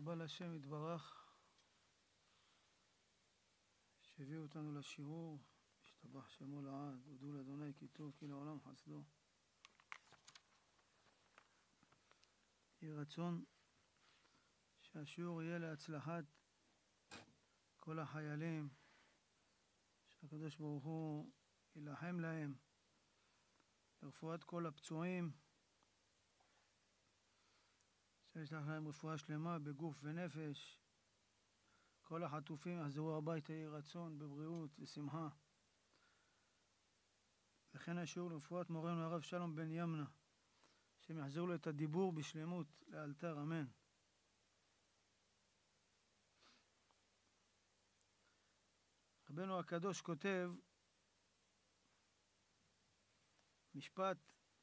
רבה להשם יתברך שהביאו אותנו לשיעור. השתבח שמו לעד, הודו לאדוני כי טוב כי לעולם חסדו. יהי רצון שהשיעור יהיה להצלחת כל החיילים, שהקדוש ברוך הוא ילחם להם, לרפואת כל הפצועים, שישלח להם רפואה שלמה בגוף ונפש. כל החטופים יחזרו הביתה, יהי רצון בבריאות ושמחה. וכן השיעור לרפואת מורנו הרב שלום בן ימנה, שהם יחזרו לו את הדיבור בשלמות לאלתר, אמן. רבנו הקדוש כותב משפט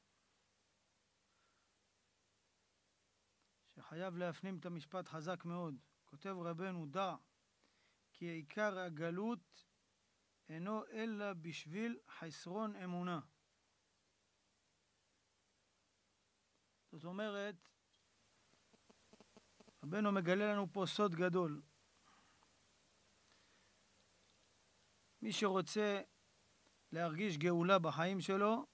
שחייב להפנים את המשפט חזק מאוד. כותב רבנו, דע כי עיקר הגלות אינו אלא בשביל חסרון אמונה. זאת אומרת, רבנו מגלה לנו פה סוד גדול. מי שרוצה להרגיש גאולה בחיים שלו,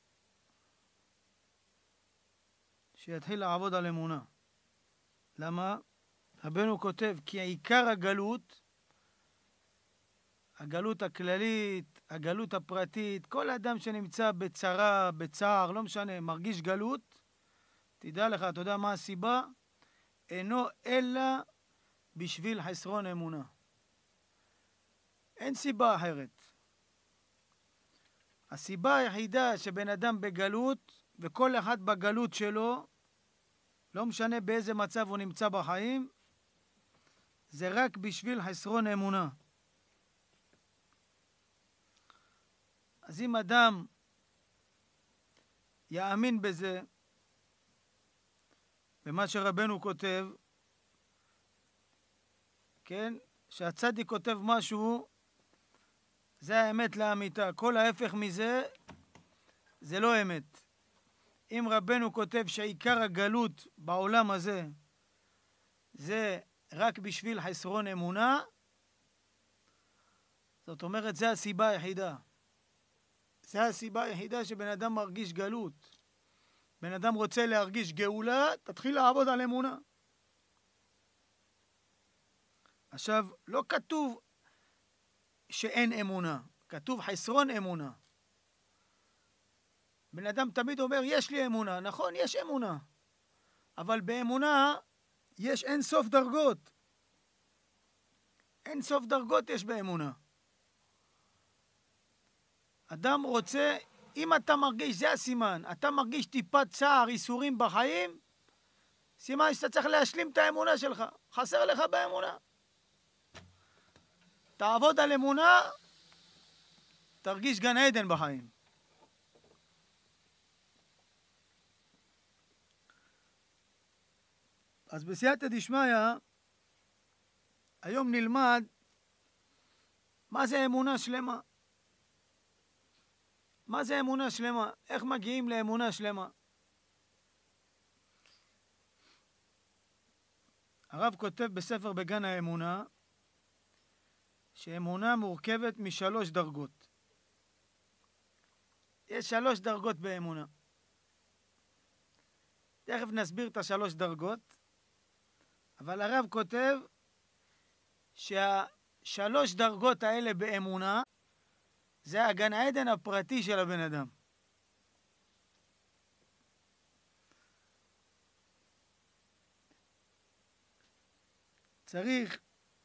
שיתחיל לעבוד על אמונה. למה? רבנו כותב כי עיקר הגלות, הגלות הכללית, הגלות הפרטית, כל אדם שנמצא בצרה, בצער, לא משנה, מרגיש גלות, תדע לך, אתה יודע מה הסיבה? אינו אלא בשביל חסרון אמונה. אין סיבה אחרת. הסיבה היחידה שבן אדם בגלות, וכל אחד בגלות שלו, לא משנה באיזה מצב הוא נמצא בחיים, זה רק בשביל חסרון אמונה. אז אם אדם יאמין בזה, במה שרבנו כותב, כן, שהצדיק כותב משהו, זה האמת לאמיתה. כל ההפך מזה, זה לא אמת. אם רבנו כותב שעיקר הגלות בעולם הזה, זה רק בשביל חסרון אמונה, זאת אומרת, זה הסיבה היחידה. זה הסיבה היחידה שבן אדם מרגיש גלות. בן אדם רוצה להרגיש גאולה, תתחיל לעבוד על אמונה. עכשיו, לא כתוב שאין אמונה, כתוב חסרון אמונה. בן אדם תמיד אומר, יש לי אמונה. נכון, יש אמונה. אבל באמונה יש אין סוף דרגות. אין סוף דרגות יש באמונה. אדם רוצה, אם אתה מרגיש, זה הסימן, אתה מרגיש טיפת צער, איסורים בחיים, סימן שאתה צריך להשלים את האמונה שלך. חסר לך באמונה. תעבוד על אמונה, תרגיש גן עדן בחיים. אז בסייעתא דשמיא, היום נלמד מה זה אמונה שלמה. מה זה אמונה שלמה? איך מגיעים לאמונה שלמה? הרב כותב בספר בגן האמונה, שאמונה מורכבת משלוש דרגות. יש 3 דרגות באמונה. תכף נסביר את השלוש דרגות, אבל הרב כותב שהשלוש דרגות האלה באמונה, זה הגן עדן הפרטי של הבן אדם. צריך,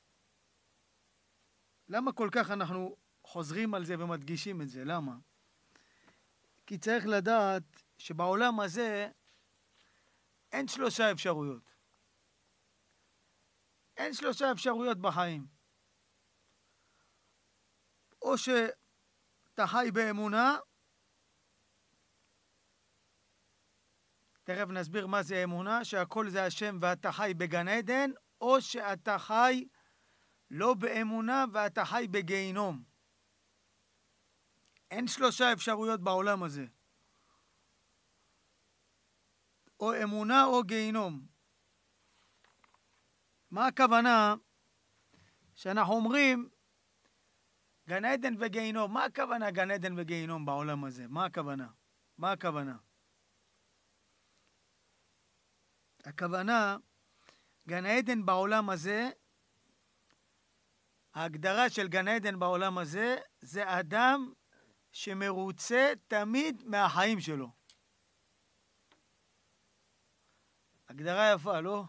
למה כל כך אנחנו חוזרים על זה ומדגישים את זה? למה? כי צריך לדעת שבעולם הזה אין 3 אפשרויות. אין 3 אפשרויות בחיים. או שאתה חי באמונה, תכף נסביר מה זה אמונה, שהכל זה השם ואתה חי בגן עדן, או שאתה חי לא באמונה ואתה חי בגיהינום. אין 3 אפשרויות בעולם הזה. או אמונה או גיהינום. מה הכוונה שאנחנו אומרים גן עדן וגיהינום? מה הכוונה גן עדן וגיהינום בעולם הזה? מה הכוונה? מה הכוונה? הכוונה, גן עדן בעולם הזה, ההגדרה של גן עדן בעולם הזה, זה אדם שמרוצה תמיד מהחיים שלו. הגדרה יפה, לא?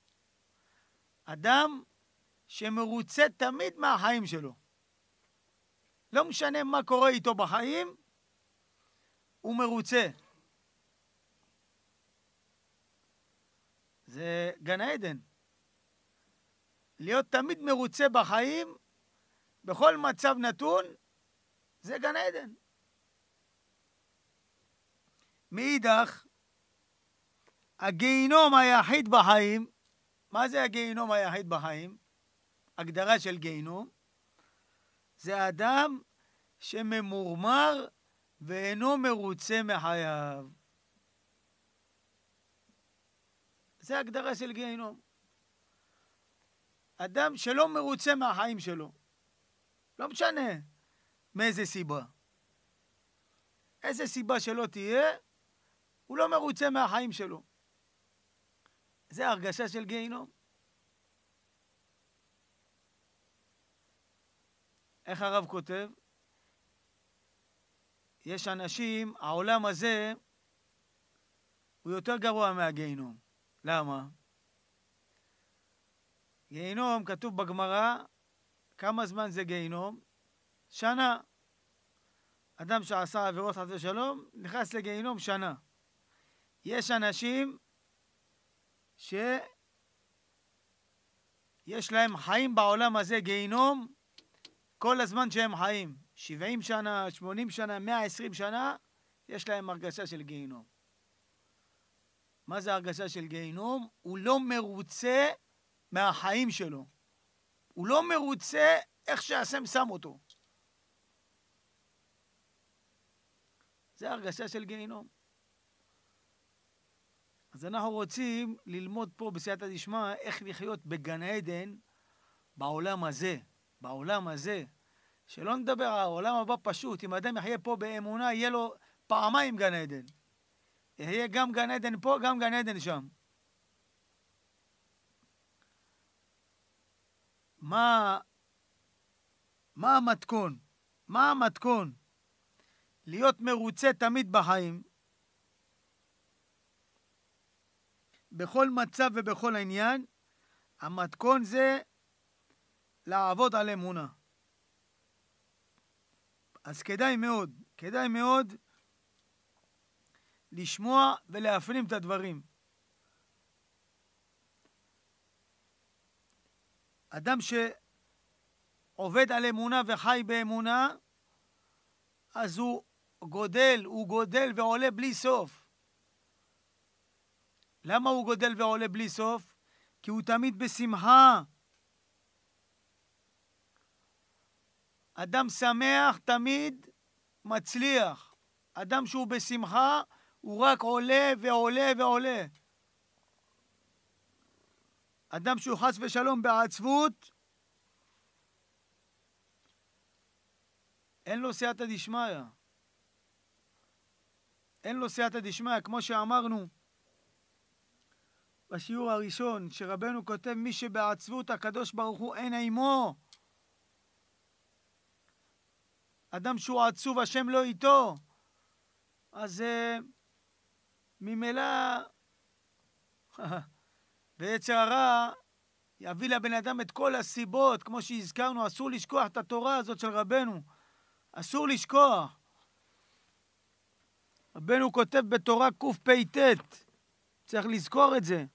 אדם שמרוצה תמיד מהחיים שלו. לא משנה מה קורה איתו בחיים, הוא מרוצה. זה גן עדן. להיות תמיד מרוצה בחיים, בכל מצב נתון, זה גן עדן. מאידך, הגיהינום היחיד בחיים, מה זה הגיהינום היחיד בחיים? הגדרה של גיהינום, זה אדם שממורמר ואינו מרוצה מחייו. זה הגדרה של גיהינום. אדם שלא מרוצה מהחיים שלו. לא משנה מאיזה סיבה. איזה סיבה שלא תהיה, הוא לא מרוצה מהחיים שלו. זה הרגשה של גיהינום. איך הרב כותב? יש אנשים, העולם הזה הוא יותר גרוע מהגיהינום. למה? גיהינום, כתוב בגמרא, כמה זמן זה גיהינום? שנה. אדם שעשה עבירות חס ושלום, נכנס לגיהינום שנה. יש אנשים שיש להם חיים בעולם הזה גיהינום כל הזמן שהם חיים. 70 שנה, 80 שנה, 120 שנה, יש להם הרגשה של גיהינום. מה זה הרגשה של גיהינום? הוא לא מרוצה מהחיים שלו. הוא לא מרוצה איך שהשם שם אותו. זה הרגשה של גיהינום. אז אנחנו רוצים ללמוד פה בסייעתא דשמיא איך לחיות בגן עדן בעולם הזה. בעולם הזה. שלא נדבר על העולם הבא פשוט. אם אדם יחיה פה באמונה, יהיה לו פעמיים גן עדן. יהיה גם גן עדן פה, גם גן עדן שם. מה המתכון? מה המתכון? להיות מרוצה תמיד בחיים, בכל מצב ובכל העניין, המתכון זה לעבוד על אמונה. אז כדאי מאוד לשמוע ולהפנים את הדברים. אדם שעובד על אמונה וחי באמונה, אז הוא גודל ועולה בלי סוף. למה הוא גודל ועולה בלי סוף? כי הוא תמיד בשמחה. אדם שמח תמיד מצליח. אדם שהוא בשמחה, הוא רק עולה ועולה ועולה. אדם שהוא חס ושלום בעצבות, אין לו סייעתא דשמיא. אין לו סייעתא דשמיא, כמו שאמרנו בשיעור הראשון, שרבנו כותב, מי שבעצבות הקדוש ברוך הוא אין עמו. אדם שהוא עצוב, השם לא איתו. אז ממילא ויצר הרע יביא לבן אדם את כל הסיבות, כמו שהזכרנו, אסור לשכוח את התורה הזאת של רבנו. אסור לשכוח. רבנו כותב בתורה קפ"ט, צריך לזכור את זה.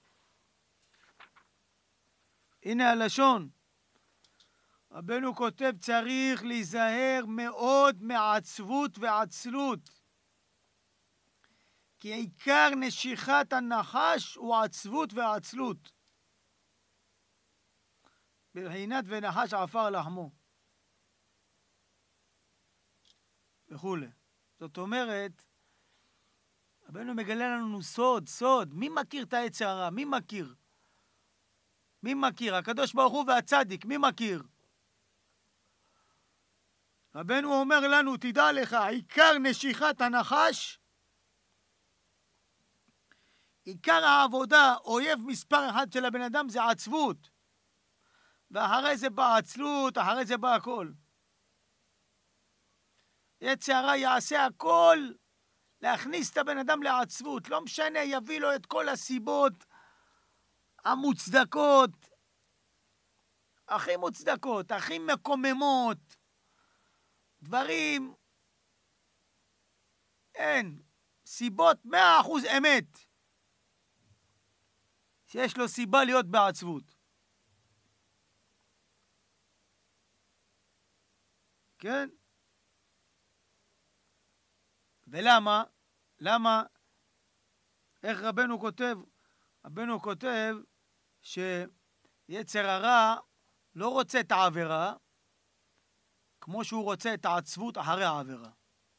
הנה הלשון. רבנו כותב, צריך להיזהר מאוד מעצבות ועצלות. כי עיקר נשיכת הנחש הוא עצבות ועצלות. בבחינת ונחש עפר לחמו. וכו'. זאת אומרת, רבנו מגלה לנו סוד. מי מכיר את היצר הרע? מי מכיר? מי מכיר? הקדוש ברוך הוא והצדיק, מי מכיר? רבנו אומר לנו, תדע לך, עיקר נשיכת הנחש, עיקר העבודה, אויב מספר אחד של הבן אדם זה עצבות. ואחרי זה בא עצלות, אחרי זה בא הכל. יצר הרע יעשה הכל להכניס את הבן אדם לעצבות. לא משנה, יביא לו את כל הסיבות המוצדקות, הכי מוצדקות, הכי מקוממות, דברים, אין, סיבות 100% אמת, שיש לו סיבה להיות בעצבות. כן? ולמה? למה? איך רבנו כותב? רבנו כותב שיצר הרע לא רוצה את העבירה, כמו שהוא רוצה את העצבות אחרי העבירה.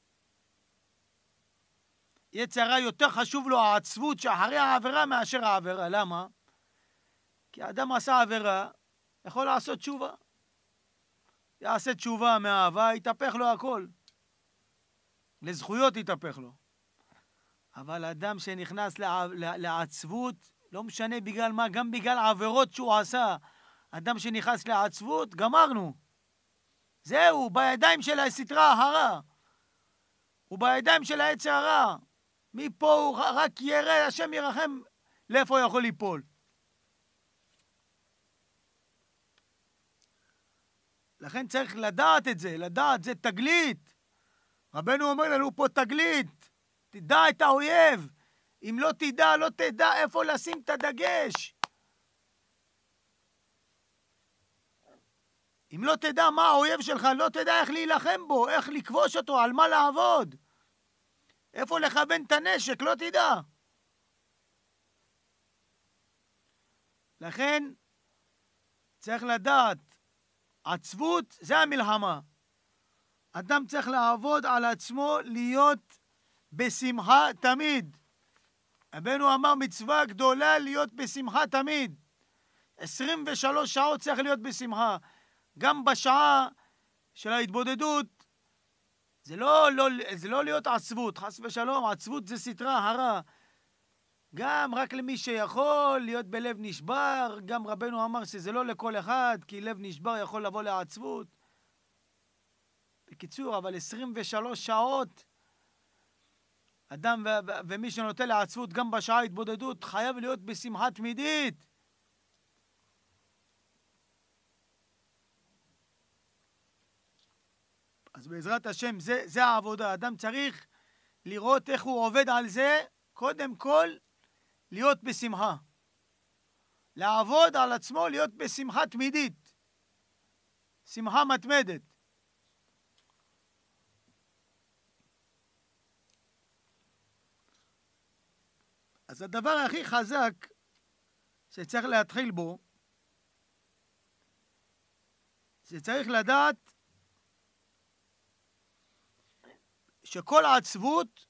יצר הרע יותר חשוב לו העצבות שאחרי העבירה מאשר העבירה. למה? כי האדם עשה עבירה, יכול לעשות תשובה. יעשה תשובה מאהבה, יתהפך לו הכל. לזכויות יתהפך לו. אבל אדם שנכנס לעצבות, לא משנה בגלל מה, גם בגלל העבירות שהוא עשה, אדם שנכנס לעצבות, גמרנו. זהו, בידיים של הסטרה הרע. הוא בידיים של היצר הרע. מפה הוא רק יראה, השם ירחם, לאיפה הוא יכול ליפול. לכן צריך לדעת את זה, לדעת, זה תגלית. רבנו אומר לנו פה תגלית, תדע את האויב. אם לא תדע, לא תדע איפה לשים את הדגש. אם לא תדע מה האויב שלך, לא תדע איך להילחם בו, איך לכבוש אותו, על מה לעבוד. איפה לכוון את הנשק, לא תדע. לכן צריך לדעת, עצבות זה המלחמה. אדם צריך לעבוד על עצמו להיות בשמחה תמיד. רבנו אמר מצווה גדולה להיות בשמחה תמיד. 23 שעות צריך להיות בשמחה. גם בשעה של ההתבודדות, זה לא להיות עצבות, חס ושלום, עצבות זה סטרה הרע. גם רק למי שיכול להיות בלב נשבר, גם רבנו אמר שזה לא לכל אחד, כי לב נשבר יכול לבוא לעצבות. בקיצור, אבל 23 שעות, אדם ומי שנוטה לעצבות גם בשעה התבודדות, חייב להיות בשמחה תמידית. אז בעזרת השם, זה העבודה. אדם צריך לראות איך הוא עובד על זה, קודם כל, להיות בשמחה. לעבוד על עצמו, להיות בשמחה תמידית. שמחה מתמדת. אז הדבר הכי חזק שצריך להתחיל בו, שצריך לדעת שכל עצבות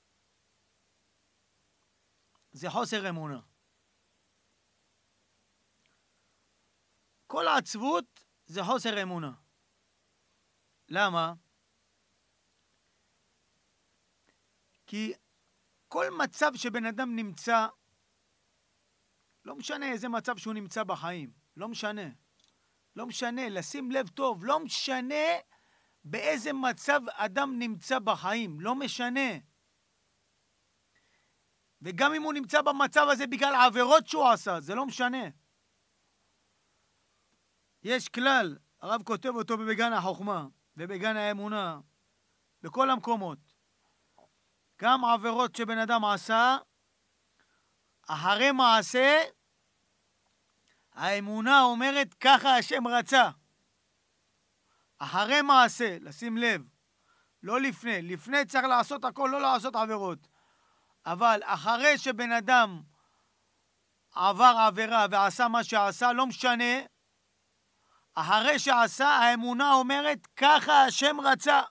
זה חוסר אמונה. כל עצבות זה חוסר אמונה. למה? כי כל מצב שבן אדם נמצא, לא משנה איזה מצב שהוא נמצא בחיים, לא משנה. לא משנה, לשים לב טוב, לא משנה באיזה מצב אדם נמצא בחיים, לא משנה. וגם אם הוא נמצא במצב הזה בגלל העבירות שהוא עשה, זה לא משנה. יש כלל, הרב כותב אותו בגן החוכמה ובגן האמונה, בכל המקומות. גם עבירות שבן אדם עשה, אחרי מעשה, האמונה אומרת ככה השם רצה. אחרי מעשה, לשים לב, לא לפני. לפני צריך לעשות הכל, לא לעשות עבירות. אבל אחרי שבן אדם עבר עבירה ועשה מה שעשה, לא משנה. אחרי שעשה, האמונה אומרת ככה השם רצה.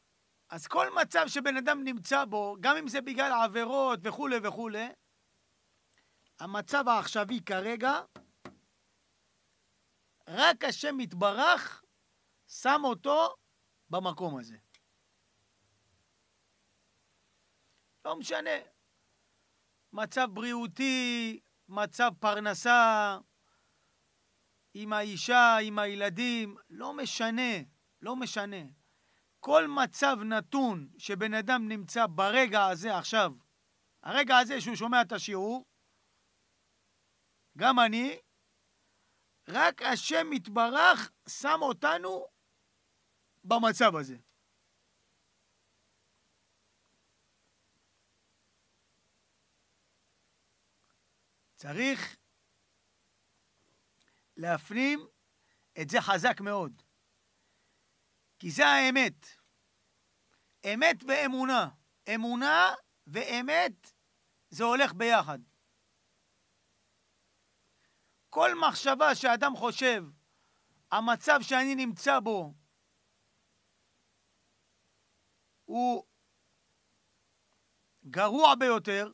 אז כל מצב שבן אדם נמצא בו, גם אם זה בגלל עבירות וכו' וכו', המצב העכשווי כרגע, רק השם יתברך שם אותו במקום הזה. לא משנה. מצב בריאותי, מצב פרנסה, עם האישה, עם הילדים, לא משנה, לא משנה. כל מצב נתון שבן אדם נמצא ברגע הזה עכשיו, הרגע הזה שהוא שומע את השיעור, גם אני, רק השם יתברך שם אותנו במצב הזה. צריך להפנים את זה חזק מאוד. כי זה האמת. אמת ואמונה. אמונה ואמת זה הולך ביחד. כל מחשבה שאדם חושב, המצב שאני נמצא בו, הוא גרוע ביותר,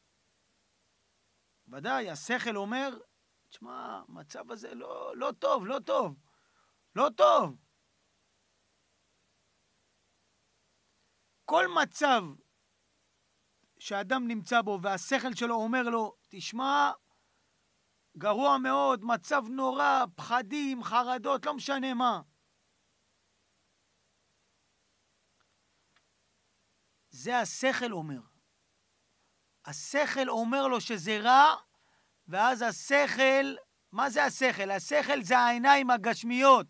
ודאי, השכל אומר, תשמע, המצב הזה לא טוב, לא טוב, לא טוב. כל מצב שאדם נמצא בו והשכל שלו אומר לו, תשמע, גרוע מאוד, מצב נורא, פחדים, חרדות, לא משנה מה. זה השכל אומר. השכל אומר לו שזה רע, ואז השכל, מה זה השכל? השכל זה העיניים הגשמיות.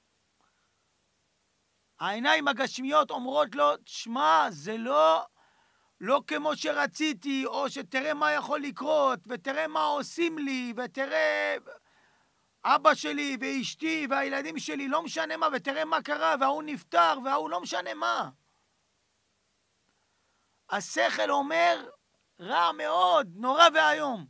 העיניים הגשמיות אומרות לו, תשמע, זה לא כמו שרציתי, או שתראה מה יכול לקרות, ותראה מה עושים לי, ותראה אבא שלי ואשתי והילדים שלי, לא משנה מה, ותראה מה קרה, והוא נפטר, והוא לא משנה מה. השכל אומר, רע מאוד, נורא והיום.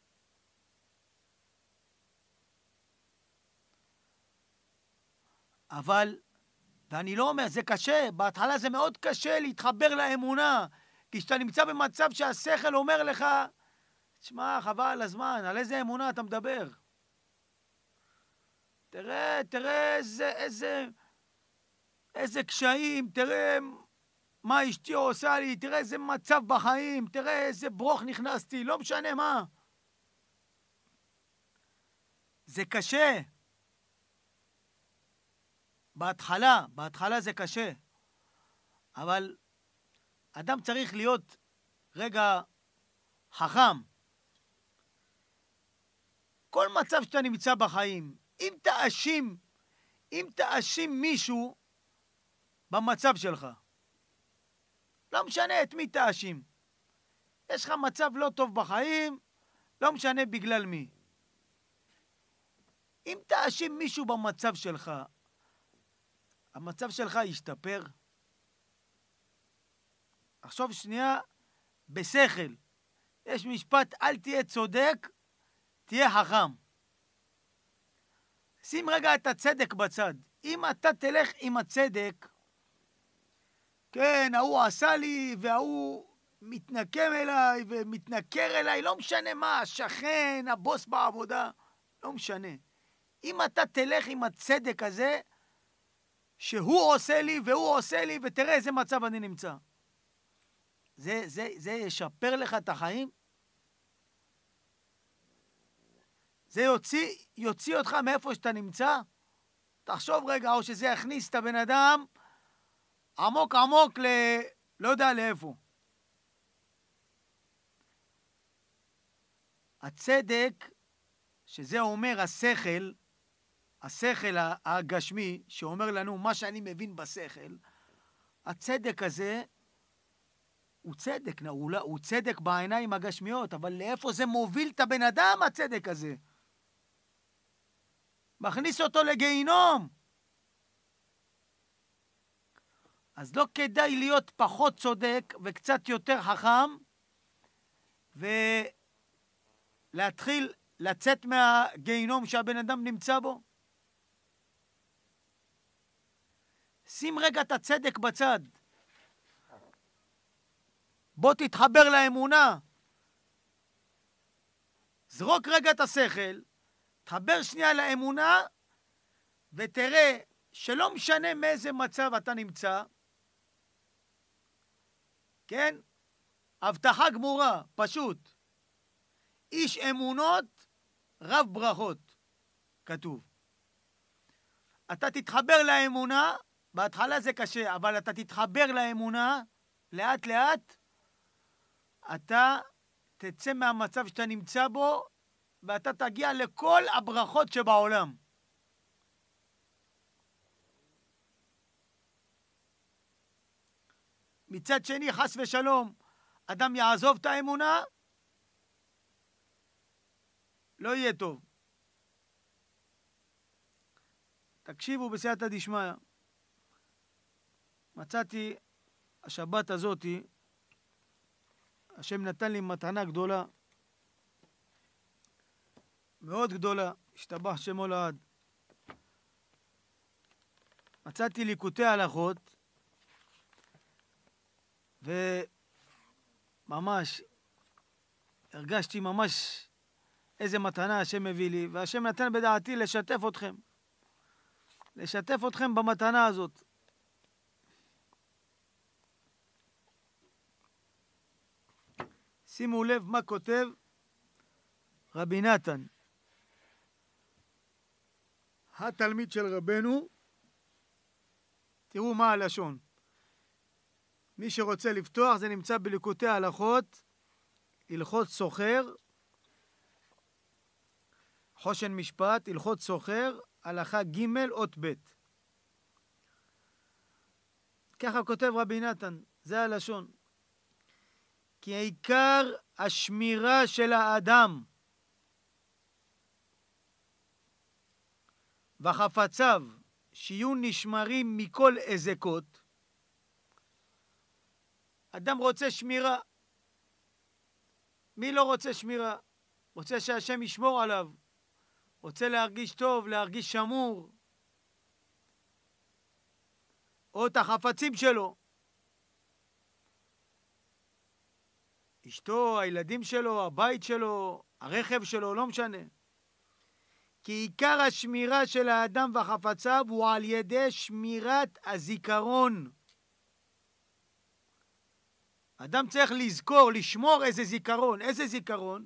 אבל, ואני לא אומר, זה קשה, בהתחלה זה מאוד קשה להתחבר לאמונה, כי כשאתה נמצא במצב שהשכל אומר לך, תשמע, חבל על הזמן, על איזה אמונה אתה מדבר? תראה איזה קשיים, תראה מה אשתי עושה לי, תראה איזה מצב בחיים, תראה איזה ברוך נכנסתי, לא משנה מה. זה קשה. בהתחלה זה קשה. אבל אדם צריך להיות רגע חכם. כל מצב שאתה נמצא בחיים, אם תאשים מישהו במצב שלך, לא משנה את מי תאשים. יש לך מצב לא טוב בחיים, לא משנה בגלל מי. אם תאשים מישהו במצב שלך, המצב שלך ישתפר. עכשיו שנייה, בשכל. יש משפט, אל תהיה צודק, תהיה חכם. שים רגע את הצדק בצד. אם אתה תלך עם הצדק, כן, ההוא עשה לי, וההוא מתנקם אליי, ומתנכר אליי, לא משנה מה, השכן, הבוס בעבודה, לא משנה. אם אתה תלך עם הצדק הזה, שהוא עושה לי, והוא עושה לי, ותראה איזה מצב אני נמצא. זה ישפר לך את החיים? זה יוציא אותך מאיפה שאתה נמצא? תחשוב רגע, או שזה יכניס את הבן אדם עמוק לא יודע לאיפה. הצדק, שזה אומר השכל הגשמי, שאומר לנו מה שאני מבין בשכל, הצדק הזה הוא צדק, הוא צדק בעיניים הגשמיות, אבל לאיפה זה מוביל את הבן אדם, הצדק הזה? מכניס אותו לגיהינום. אז לא כדאי להיות פחות צודק וקצת יותר חכם, ולהתחיל לצאת מהגיהינום שהבן אדם נמצא בו. שים רגע את הצדק בצד. בוא תתחבר לאמונה. זרוק רגע את השכל, תחבר שנייה לאמונה, ותראה שלא משנה מאיזה מצב אתה נמצא, כן? הבטחה גמורה, פשוט. איש אמונות, רב ברכות, כתוב. אתה תתחבר לאמונה, בהתחלה זה קשה, אבל אתה תתחבר לאמונה, לאט לאט, אתה תצא מהמצב שאתה נמצא בו, ואתה תגיע לכל הברכות שבעולם. מצד שני, חס ושלום, אדם יעזוב את האמונה, לא יהיה טוב. תקשיבו בסייעתא דשמיא. מצאתי השבת הזאתי, השם נתן לי מתנה גדולה, מאוד גדולה, השתבח שמו לעד. מצאתי ליקוטי הלכות, וממש הרגשתי ממש איזה מתנה השם מביא לי, והשם נתן בדעתי לשתף אתכם במתנה הזאת. שימו לב מה כותב רבי נתן, התלמיד של רבנו. תראו מה הלשון. מי שרוצה לפתוח, זה נמצא בליקוטי ההלכות, הלכות סוחר, חושן משפט, הלכות סוחר, הלכה ג' אות ב'. ככה כותב רבי נתן, זה הלשון. כי עיקר השמירה של האדם וחפציו שיהיו נשמרים מכל הזקות. אדם רוצה שמירה. מי לא רוצה שמירה? רוצה שהשם ישמור עליו. רוצה להרגיש טוב, להרגיש שמור. או את החפצים שלו. אשתו, הילדים שלו, הבית שלו, הרכב שלו, לא משנה. כי עיקר השמירה של האדם וחפציו הוא על ידי שמירת הזיכרון. אדם צריך לזכור, לשמור איזה זיכרון. איזה זיכרון?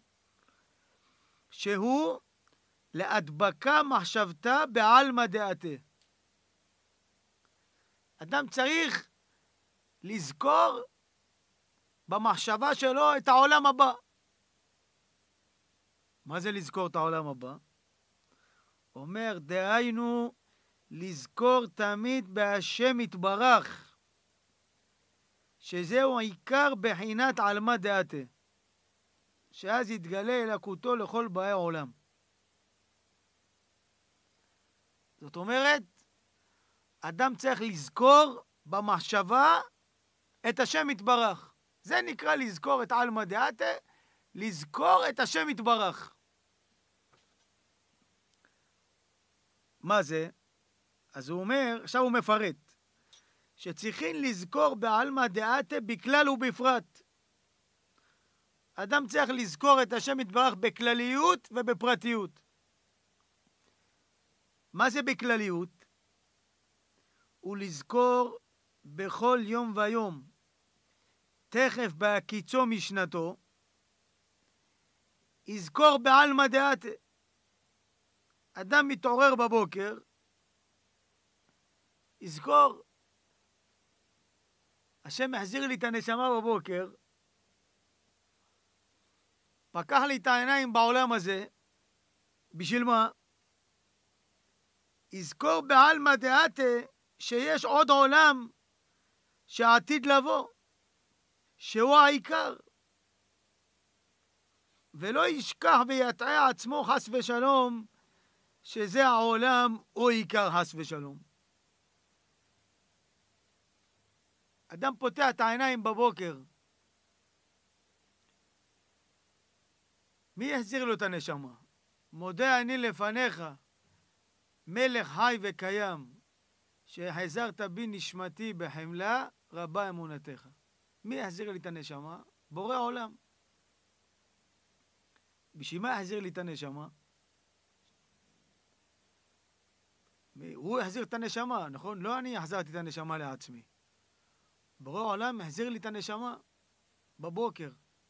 שהוא להדבקה מחשבתה בעלמא דעתה. אדם צריך לזכור במחשבה שלו את העולם הבא. מה זה לזכור את העולם הבא? אומר, דהיינו, לזכור תמיד בהשם יתברך, שזהו העיקר בחינת עלמא דעתה, שאז יתגלה אלוקותו לכל באי העולם. זאת אומרת, אדם צריך לזכור במחשבה את השם יתברך. זה נקרא לזכור את עלמא דעתה, לזכור את השם יתברך. מה זה? אז הוא אומר, עכשיו הוא מפרט, שצריכים לזכור בעלמא דעתה בכלל ובפרט. אדם צריך לזכור את השם יתברך בכלליות ובפרטיות. מה זה בכלליות? הוא לזכור בכל יום ויום, תכף בהקיצו משנתו, יזכור בעלמא דעתה. אדם מתעורר בבוקר, יזכור, השם החזיר לי את הנשמה בבוקר, פקח לי את העיניים בעולם הזה, בשביל מה? יזכור בעלמא דעתה שיש עוד עולם שעתיד לבוא, שהוא העיקר. ולא ישכח ויטעה עצמו חס ושלום, שזה העולם או עיקר חס ושלום. אדם פותח את העיניים בבוקר, מי יחזיר לו את הנשמה? מודה אני לפניך, מלך חי וקיים, שהחזרת בי נשמתי בחמלה, רבה אמונתך. מי יחזיר לי את הנשמה? בורא עולם. בשביל מה יחזיר לי את הנשמה? הוא יחזיר את הנשמה, נכון? לא אני החזרתי את הנשמה לעצמי. בורא עולם יחזיר לי את הנשמה בבוקר.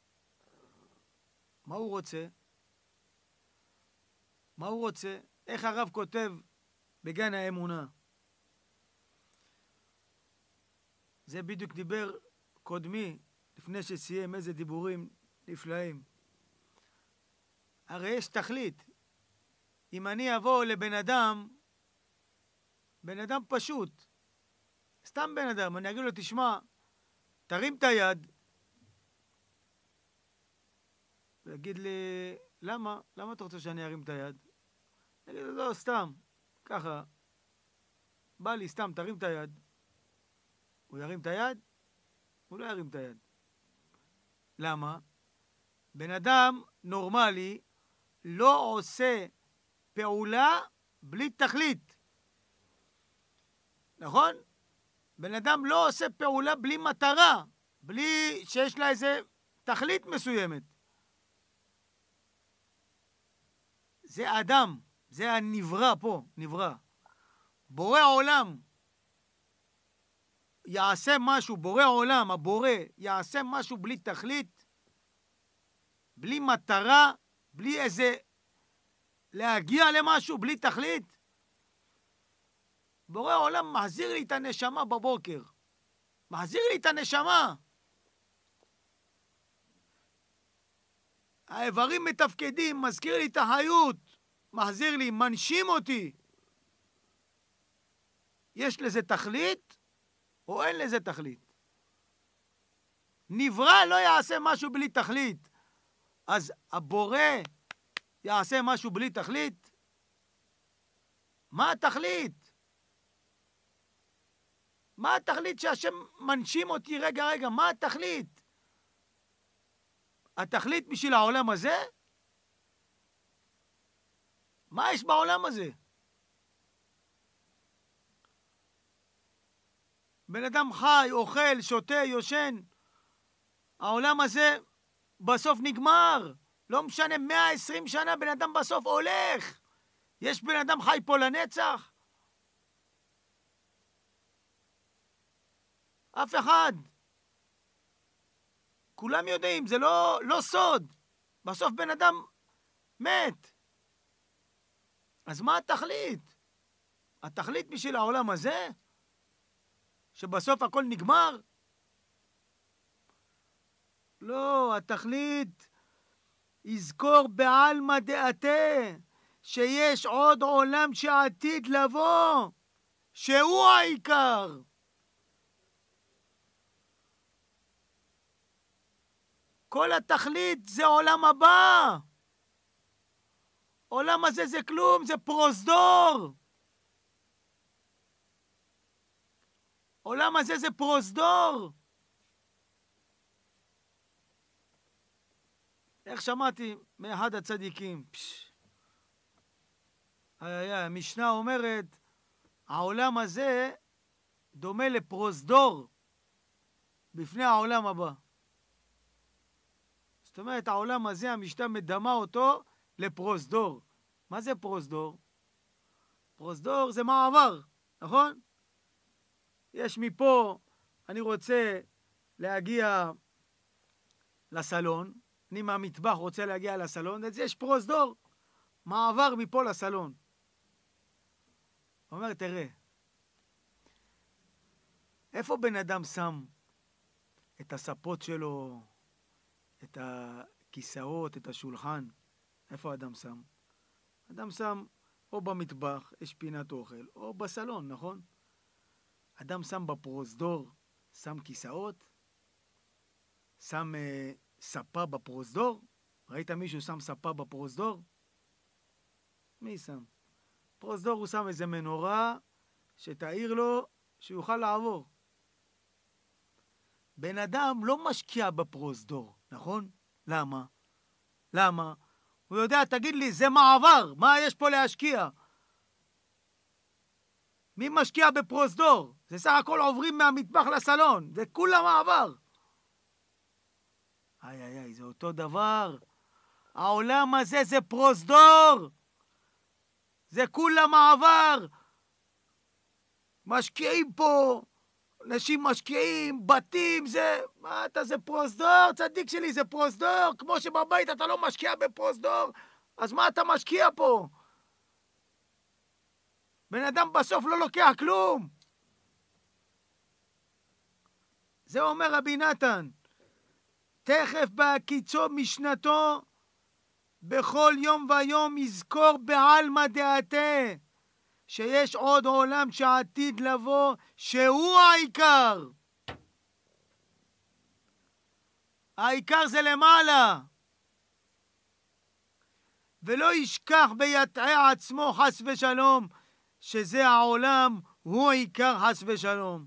מה הוא רוצה? מה הוא רוצה? איך הרב כותב בגן האמונה? זה בדיוק דיבר קודמי, לפני שסיים, איזה דיבורים נפלאים. הרי יש תכלית. אם אני אבוא לבן אדם, בן אדם פשוט, סתם בן אדם, אני אגיד לו, תשמע, תרים את היד, ויגיד לי, למה? למה אתה רוצה שאני ארים את היד? אני אגיד לו, לא, סתם, ככה, בא לי, סתם, תרים את היד. הוא ירים את היד? הוא לא ירים את היד. למה? בן אדם נורמלי לא עושה פעולה בלי תכלית. נכון? בן אדם לא עושה פעולה בלי מטרה, בלי שיש לה איזה תכלית מסוימת. זה אדם, זה הנברא פה, נברא. בורא עולם יעשה משהו, בורא עולם, הבורא, יעשה משהו בלי תכלית, בלי מטרה, בלי איזה להגיע למשהו, בלי תכלית. בורא עולם מחזיר לי את הנשמה בבוקר. מחזיר לי את הנשמה. האיברים מתפקדים, מזכיר לי את החיות, מחזיר לי, מנשים אותי. יש לזה תכלית או אין לזה תכלית? נברא לא יעשה משהו בלי תכלית. אז הבורא יעשה משהו בלי תכלית? מה התכלית? מה התכלית שהשם מנשים אותי? רגע, מה התכלית? התכלית בשביל העולם הזה? מה יש בעולם הזה? בן אדם חי, אוכל, שותה, יושן. העולם הזה בסוף נגמר. לא משנה, 120 שנה בן אדם בסוף הולך. יש בן אדם חי פה לנצח? אף אחד. כולם יודעים, זה לא סוד. בסוף בן אדם מת. אז מה התכלית? התכלית בשביל העולם הזה? שבסוף הכל נגמר? לא, התכלית יזכור בעלמא דעתה שיש עוד עולם שעתיד לבוא, שהוא העיקר. כל התכלית זה עולם הבא. עולם הזה זה כלום, זה פרוזדור. עולם הזה זה פרוזדור. איך שמעתי מאחד הצדיקים, המשנה אומרת, העולם הזה דומה לפרוזדור בפני העולם הבא. זאת אומרת, העולם הזה, המשנה מדמה אותו לפרוזדור. מה זה פרוזדור? פרוזדור זה מעבר, נכון? יש מפה, אני רוצה להגיע לסלון, אני מהמטבח רוצה להגיע לסלון, אז יש פרוזדור, מעבר מפה לסלון. הוא אומר, תראה, איפה בן אדם שם את הספות שלו, את הכיסאות, את השולחן? איפה אדם שם? אדם שם או במטבח, יש פינת אוכל, או בסלון, נכון? אדם שם בפרוזדור, שם כיסאות, שם ספה בפרוזדור. ראית מישהו שם ספה בפרוזדור? מי שם? פרוזדור הוא שם איזה מנורה שתאיר לו שיוכל לעבור. בן אדם לא משקיע בפרוזדור, נכון? למה? למה? הוא יודע, תגיד לי, זה מעבר, מה יש פה להשקיע? מי משקיע בפרוזדור? זה סך הכל עוברים מהמטבח לסלון, זה כולה מעבר. איי, זה אותו דבר. העולם הזה זה פרוזדור, זה כולה מעבר. משקיעים פה, אנשים משקיעים, בתים, מה אתה, זה פרוזדור, צדיק שלי, זה פרוזדור. כמו שבבית אתה לא משקיע בפרוזדור, אז מה אתה משקיע פה? בן אדם בסוף לא לוקח כלום. זה אומר רבי נתן, תכף בהקיצו משנתו, בכל יום ויום יזכור בעלמא דעתה, שיש עוד עולם שעתיד לבוא, שהוא העיקר. העיקר זה למעלה. ולא ישכח ויטעה עצמו חס ושלום, שזה העולם, הוא העיקר חס ושלום.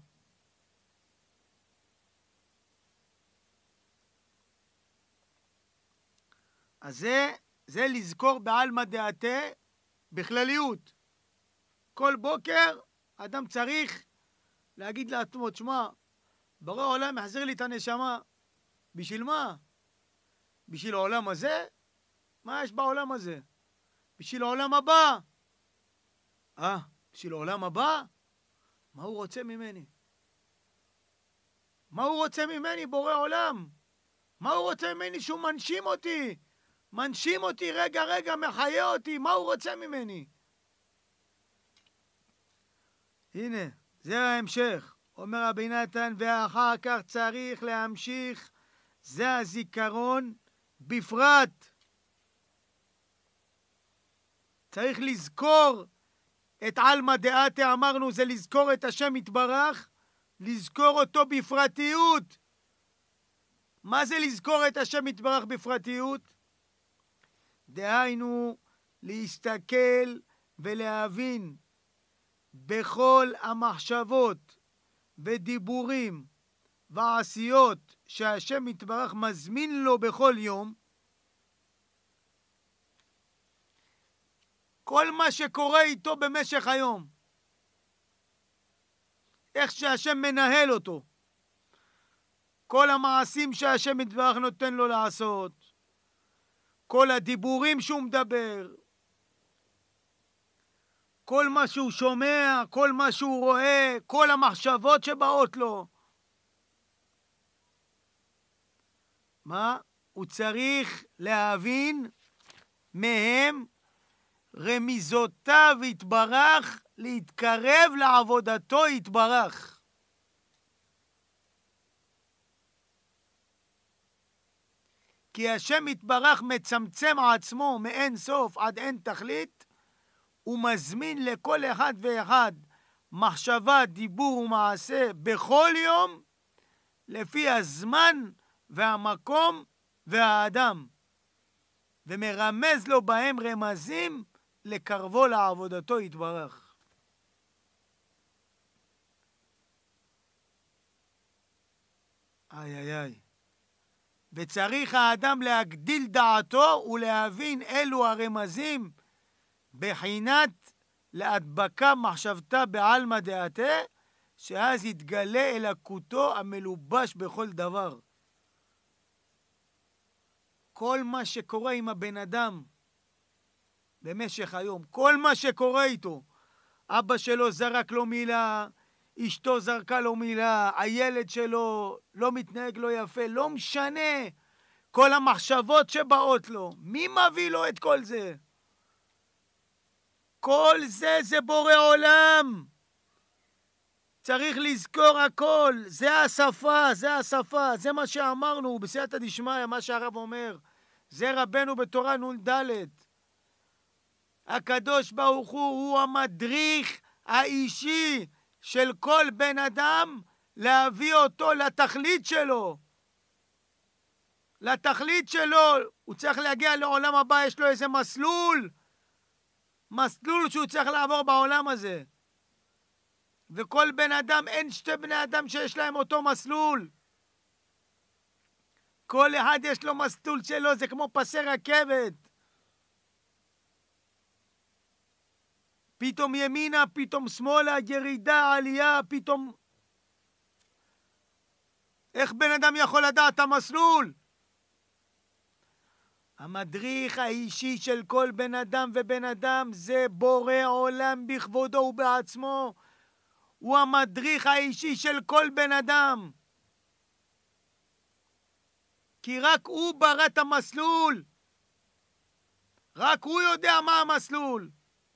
אז זה לזכור בעלמא דעתה בכלליות. כל בוקר אדם צריך להגיד לעצמו, תשמע, בורא עולם יחזיר לי את הנשמה. בשביל מה? בשביל העולם הזה? מה יש בעולם הזה? בשביל העולם הבא. בשביל העולם הבא? מה הוא רוצה ממני? מה הוא רוצה ממני, בורא עולם? מה הוא רוצה ממני שהוא מנשים אותי? מנשים אותי רגע, מחיה אותי. מה הוא רוצה ממני? הנה, זה ההמשך. אומר רבי נתן, ואחר כך צריך להמשיך, זה הזיכרון בפרט. צריך לזכור את עלמא דעתה, אמרנו, זה לזכור את השם יתברך, לזכור אותו בפרטיות. מה זה לזכור את השם יתברך בפרטיות? דהיינו, להסתכל ולהבין בכל המחשבות ודיבורים ועשיות שהשם יתברך מזמין לו בכל יום, כל מה שקורה איתו במשך היום, איך שהשם מנהל אותו, כל המעשים שהשם יתברך נותן לו לעשות, כל הדיבורים שהוא מדבר, כל מה שהוא שומע, כל מה שהוא רואה, כל המחשבות שבאות לו. מה? הוא צריך להבין מהם רמיזותיו יתברך, להתקרב לעבודתו יתברך. כי השם יתברך מצמצם עצמו מאין סוף עד אין תכלית, הוא מזמין לכל אחד ואחד מחשבה, דיבור ומעשה בכל יום, לפי הזמן והמקום והאדם, ומרמז לו בהם רמזים לקרבו לעבודתו יתברך. איי. וצריך האדם להגדיל דעתו ולהבין אלו הרמזים בחינת להדבקה מחשבתה בעלמא דעתה, שאז יתגלה אלוקותו המלובש בכל דבר. כל מה שקורה עם הבן אדם במשך היום, כל מה שקורה איתו, אבא שלו זרק לו מילה, אשתו זרקה לו מילה, הילד שלו לא מתנהג לו יפה, לא משנה, כל המחשבות שבאות לו, מי מביא לו את כל זה? כל זה זה בורא עולם. צריך לזכור הכל, זה השפה, זה מה שאמרנו בסייעתא דשמיא, מה שהרב אומר, זה רבנו בתורה נ"ד. הקדוש ברוך הוא המדריך האישי של כל בן אדם, להביא אותו לתכלית שלו. לתכלית שלו, הוא צריך להגיע לעולם הבא, יש לו איזה מסלול שהוא צריך לעבור בעולם הזה. וכל בן אדם, אין שתי בני אדם שיש להם אותו מסלול. כל אחד יש לו מסלול שלו, זה כמו פסי רכבת. פתאום ימינה, פתאום שמאלה, ירידה, עלייה, פתאום... איך בן אדם יכול לדעת את המסלול? המדריך האישי של כל בן אדם ובן אדם זה בורא עולם בכבודו ובעצמו. הוא המדריך האישי של כל בן אדם. כי רק הוא ברא את המסלול. רק הוא יודע מה המסלול.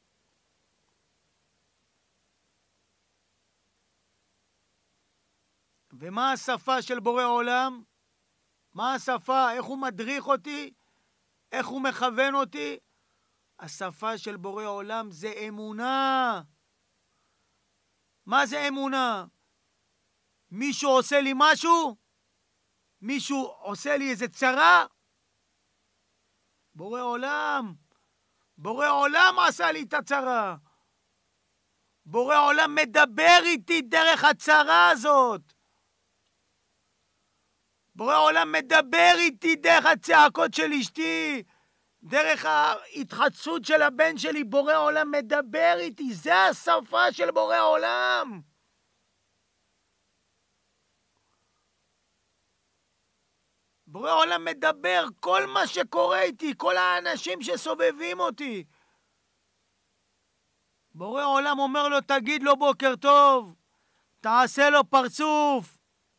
ומה השפה של בורא עולם? מה השפה? איך הוא מדריך אותי? איך הוא מכוון אותי? השפה של בורא עולם זה אמונה. מה זה אמונה? מישהו עושה לי משהו? מישהו עושה לי איזה צרה? בורא עולם. בורא עולם עשה לי את הצרה. בורא עולם מדבר איתי דרך הצרה הזאת. בורא עולם מדבר איתי דרך הצעקות של אשתי, דרך ההתחדשות של הבן שלי. בורא עולם מדבר איתי. זה השפה של בורא עולם. בורא עולם מדבר כל מה שקורה איתי, כל האנשים שסובבים אותי. בורא עולם אומר לו, תגיד לו בוקר טוב, תעשה לו פרצוף,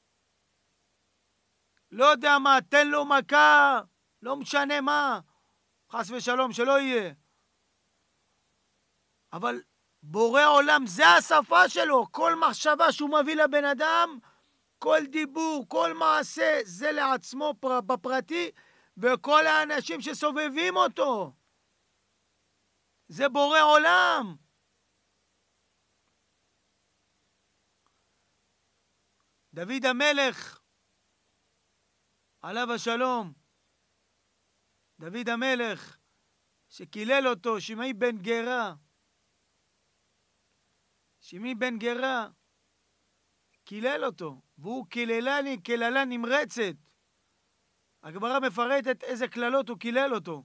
לא יודע מה, תן לו מכה, לא משנה מה, חס ושלום, שלא יהיה. אבל בורא עולם, זה השפה שלו. כל מחשבה שהוא מביא לבן אדם, כל דיבור, כל מעשה, זה לעצמו בפרטי, וכל האנשים שסובבים אותו. זה בורא עולם. דוד המלך, עליו השלום, דוד המלך, שקילל אותו, שמעי בן גרה, שמעי בן גרה, קילל אותו, והוא קיללני קללה נמרצת. הגמרא מפרטת איזה קללות הוא קילל אותו.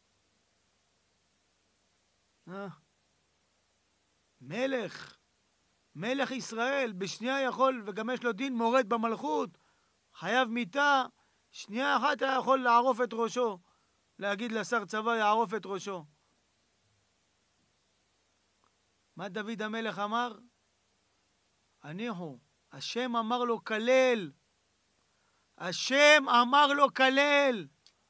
מלך ישראל, בשנייה יכול, וגם יש לו דין מורד במלכות, חייב מיתה, שנייה אחת היה יכול לערוף את ראשו, להגיד לשר צבא יערוף את ראשו. מה דוד המלך אמר? הניחו, השם אמר לו כלל. השם אמר לו כלל.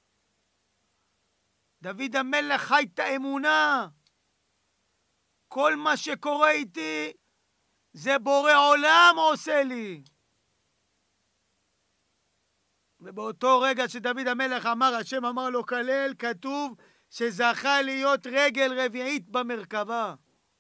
דוד המלך חי את האמונה. כל מה שקורה איתי זה בורא עולם עושה לי. ובאותו רגע שדוד המלך אמר, השם אמר לו כלל, כתוב שזכה להיות רגל רביעית במרכבה.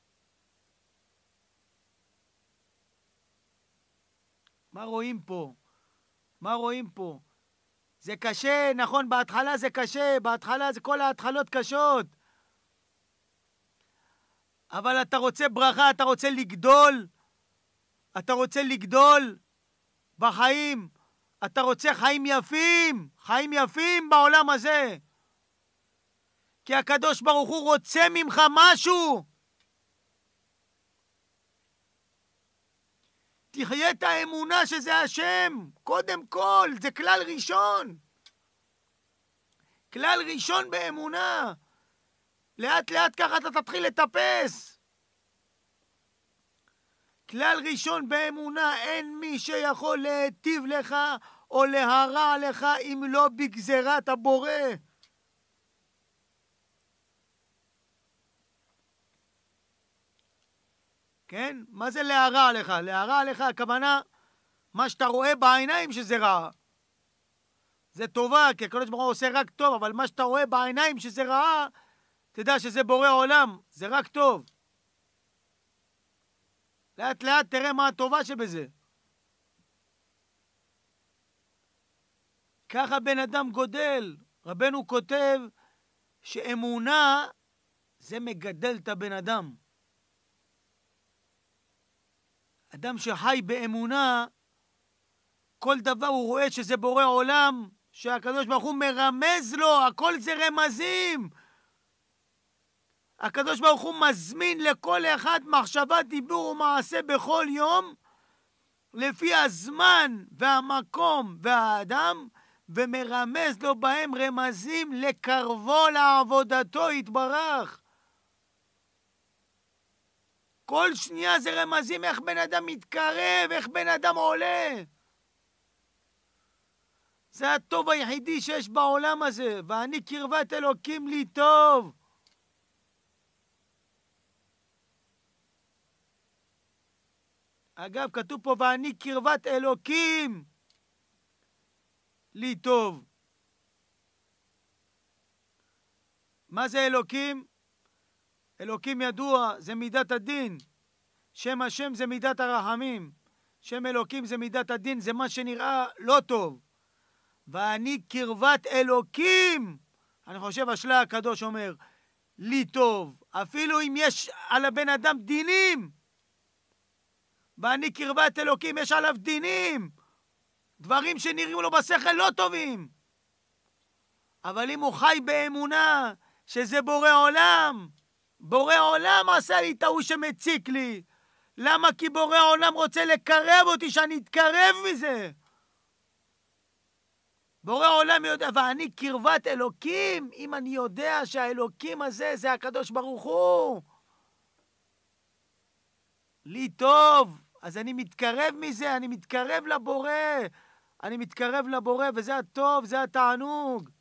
מה רואים פה? מה רואים פה? זה קשה, נכון, בהתחלה זה קשה, בהתחלה זה כל ההתחלות קשות. אבל אתה רוצה ברכה, אתה רוצה לגדול, אתה רוצה לגדול בחיים, אתה רוצה חיים יפים בעולם הזה. כי הקדוש ברוך הוא רוצה ממך משהו. תחיה את האמונה שזה השם, קודם כל, זה כלל ראשון. כלל ראשון באמונה. לאט לאט ככה אתה תתחיל לטפס. כלל ראשון באמונה, אין מי שיכול להטיב לך או להרע לך אם לא בגזרת הבורא. כן? מה זה להרע לך? להרע לך, הכוונה, מה שאתה רואה בעיניים שזה רע. זה טובה, כי הקדוש ברוך הוא עושה רק טוב, אבל מה שאתה רואה בעיניים שזה רע, תדע שזה בורא עולם, זה רק טוב. לאט לאט תראה מה הטובה שבזה. ככה בן אדם גודל. רבנו כותב שאמונה זה מגדל את הבן אדם. אדם שחי באמונה, כל דבר הוא רואה שזה בורא עולם, שהקדוש ברוך הוא מרמז לו, הכל זה רמזים. הקדוש ברוך הוא מזמין לכל אחד מחשבה, דיבור ומעשה בכל יום, לפי הזמן והמקום והאדם, ומרמז לו בהם רמזים לקרבו לעבודתו יתברך. כל שנייה זה רמזים איך בן אדם מתקרב, איך בן אדם עולה. זה הטוב היחידי שיש בעולם הזה, ואני קרבת אלוקים לי טוב. אגב, כתוב פה, ואני קרבת אלוקים לי טוב. מה זה אלוקים? אלוקים ידוע, זה מידת הדין. שם השם זה מידת הרחמים. שם אלוקים זה מידת הדין, זה מה שנראה לא טוב. ואני קרבת אלוקים. אני חושב השלה הקדוש אומר, לי טוב. אפילו אם יש על הבן אדם דינים. ואני קרבת אלוקים, יש עליו דינים. דברים שנראים לו בשכל לא טובים. אבל אם הוא חי באמונה, שזה בורא עולם, בורא עולם עשה לי את ההוא שמציק לי. למה? כי בורא עולם רוצה לקרב אותי, שאני אתקרב מזה. בורא עולם יודע, ואני קרבת אלוקים, אם אני יודע שהאלוקים הזה זה הקדוש ברוך הוא. לי טוב, אז אני מתקרב מזה, אני מתקרב לבורא. אני מתקרב לבורא, וזה הטוב, זה התענוג.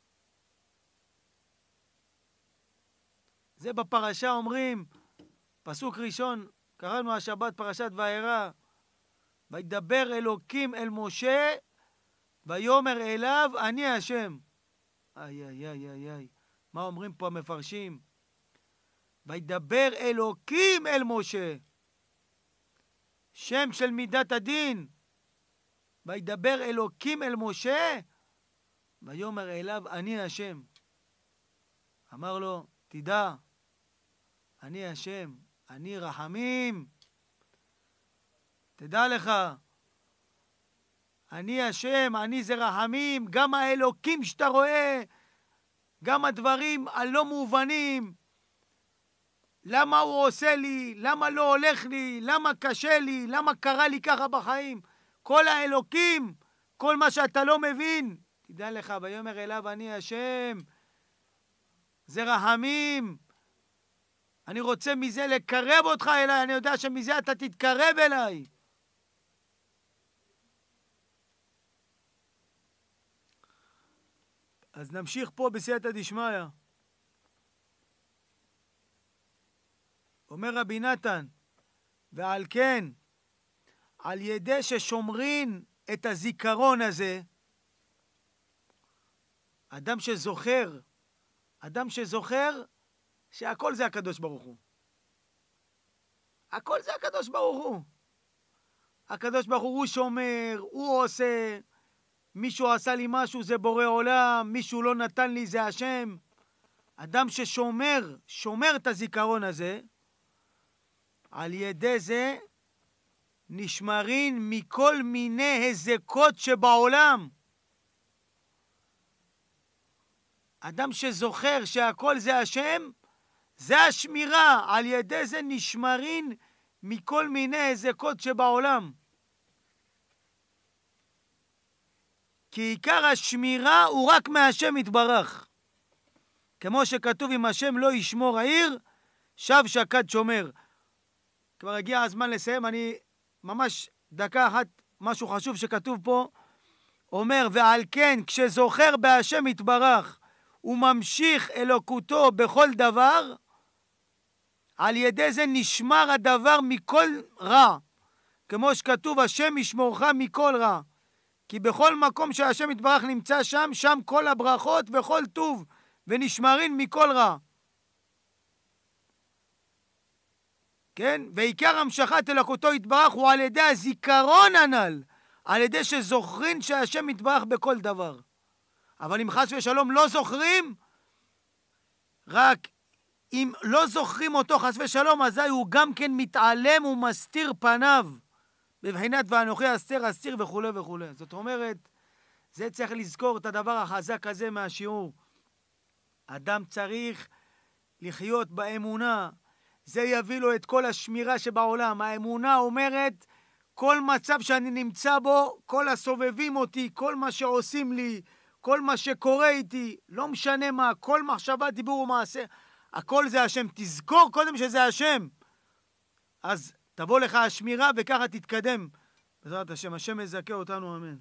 זה בפרשה אומרים, פסוק ראשון, קראנו השבת פרשת וארא, וידבר אלוקים אל משה, ויאמר אליו, אני השם. איי. מה אומרים פה המפרשים? וידבר אלוקים אל משה. שם של מידת הדין. וידבר אלוקים אל משה, ויאמר אליו, אני השם. אמר לו, תדע, אני השם, אני רחמים. תדע לך, אני השם, אני זה רחמים. גם האלוקים שאתה רואה, גם הדברים הלא מובנים, למה הוא עושה לי, למה לא הולך לי, למה קשה לי, למה קרה לי ככה בחיים, כל האלוקים, כל מה שאתה לא מבין, תדע לך, ויאמר אליו, אני השם, זה רחמים. אני רוצה מזה לקרב אותך אליי, אני יודע שמזה אתה תתקרב אליי. אז נמשיך פה בסייעתא דשמיא. אומר רבי נתן, ועל כן, על ידי ששומרים את הזיכרון הזה, אדם שזוכר שהכל זה הקדוש ברוך הוא. הכל זה הקדוש ברוך הוא. הקדוש ברוך הוא שומר, הוא עושה. מישהו עשה לי משהו זה בורא עולם, מישהו לא נתן לי זה השם. אדם ששומר את הזיכרון הזה, על ידי זה נשמרים מכל מיני הזקות שבעולם. אדם שזוכר שהכל זה השם, זה השמירה, על ידי זה נשמרים מכל מיני הזקות שבעולם. כי עיקר השמירה הוא רק מהשם יתברך. כמו שכתוב, אם השם לא ישמור העיר, שב שקד שומר. כבר הגיע הזמן לסיים, אני ממש דקה אחת, משהו חשוב שכתוב פה, אומר, ועל כן כשזוכר בהשם יתברך, הוא ממשיך אלוקותו בכל דבר, על ידי זה נשמר הדבר מכל רע. כמו שכתוב, השם ישמורך מכל רע. כי בכל מקום שהשם יתברך נמצא שם, שם כל הברכות וכל טוב, ונשמרים מכל רע. כן? ועיקר המשכת אלוקותו יתברך הוא על ידי הזיכרון הנ"ל, על ידי שזוכרים שהשם יתברך בכל דבר. אבל אם חס ושלום לא זוכרים, רק אם לא זוכרים אותו חס ושלום, אזי הוא גם כן מתעלם ומסתיר פניו, בבחינת ואנוכי אסתיר וכו' וכו'. זאת אומרת, זה צריך לזכור את הדבר החזק הזה מהשיעור. אדם צריך לחיות באמונה, זה יביא לו את כל השמירה שבעולם. האמונה אומרת, כל מצב שאני נמצא בו, כל הסובבים אותי, כל מה שעושים לי, כל מה שקורה איתי, לא משנה מה, כל מחשבה, דיבור ומעשה, הכל זה השם. תזכור קודם שזה השם. אז תבוא לך השמירה וככה תתקדם. בעזרת השם, השם יזכה אותנו, אמן.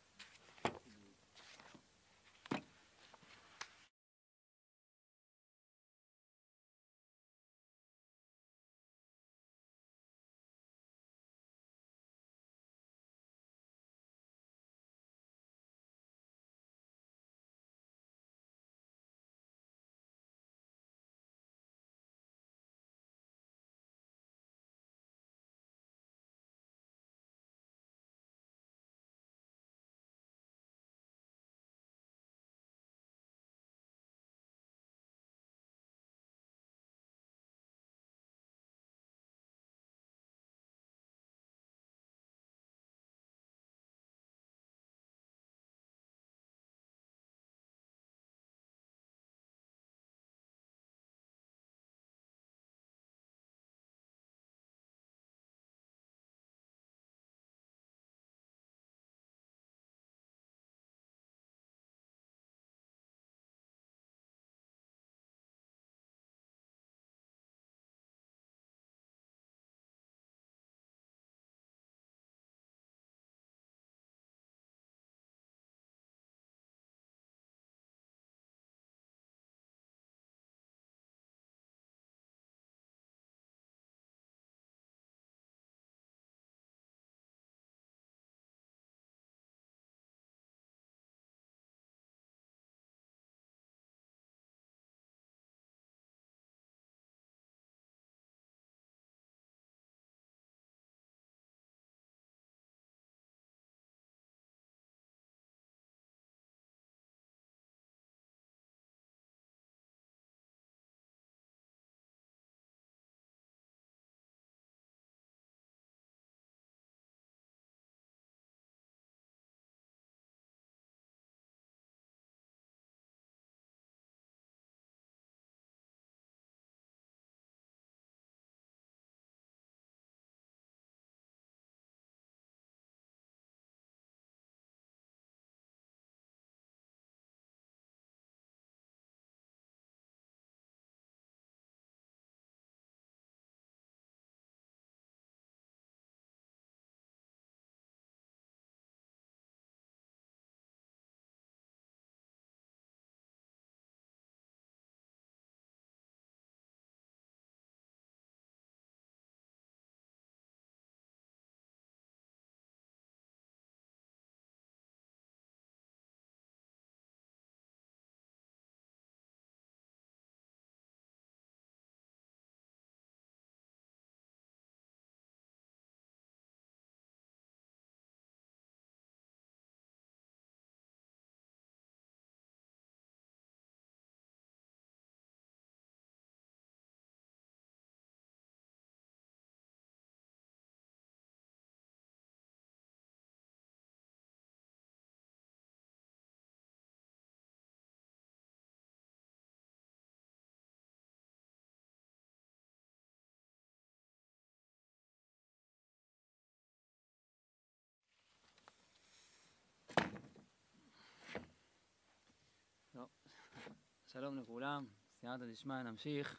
שלום לכולם, סייעתא דשמיא, נמשיך